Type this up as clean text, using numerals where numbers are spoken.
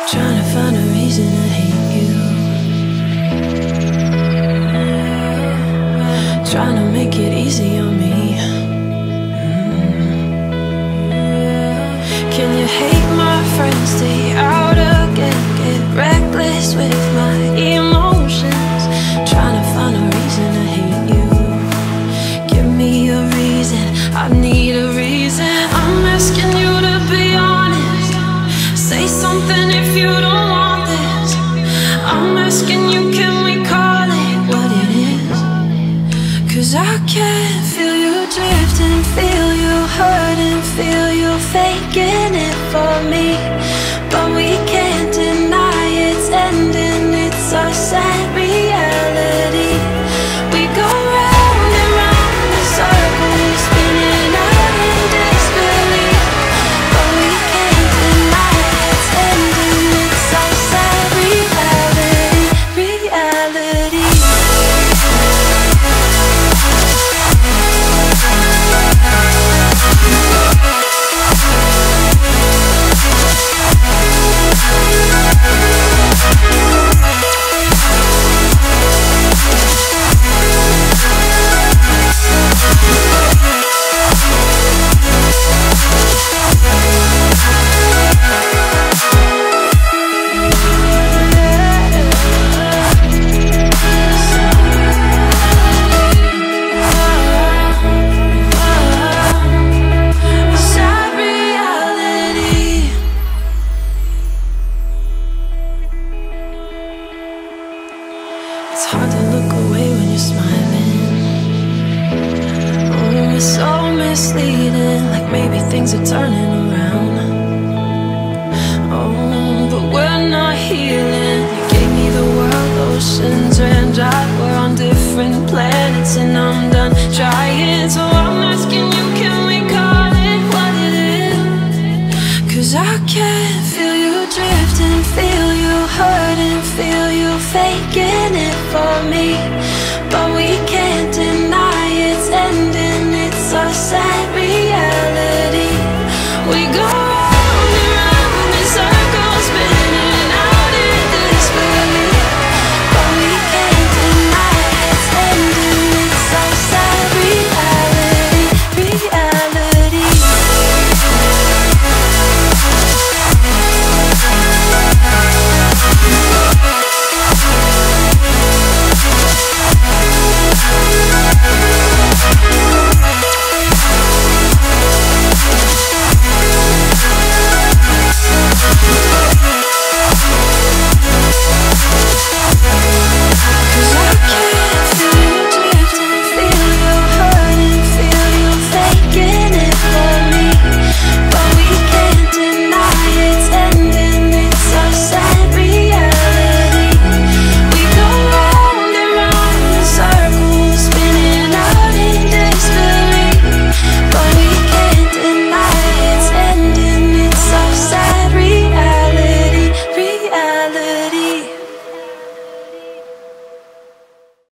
Trying to find a reason to hate you, trying to make it easy on me. Can you hate my friends, stay out again, get reckless with my emotions? Trying to find a reason to hate you. Give me a reason, I need a reason. I'm asking you to be honest. Say something if you don't want this. I'm asking you, can we call it what it is? 'Cause I can't feel you drifting, feel you hurting, feel you faking it for me. But we can't deny it's ending, it's our sad reality. We go round and round in circles, spinning out in disbelief. But we can't deny it's ending, it's our sad reality, reality. It's hard to look away when you're smiling. Oh, it's so misleading, like maybe things are turning around. Oh, but we're not healing. You gave me the world, oceans ran dry. We're on different planets and I'm done trying. So I'm asking you, can we call it what it is? 'Cause I can't feel you drifting, feel you hurting, feel you faking it for me. But we can't deny it's ending, it's our sad reality.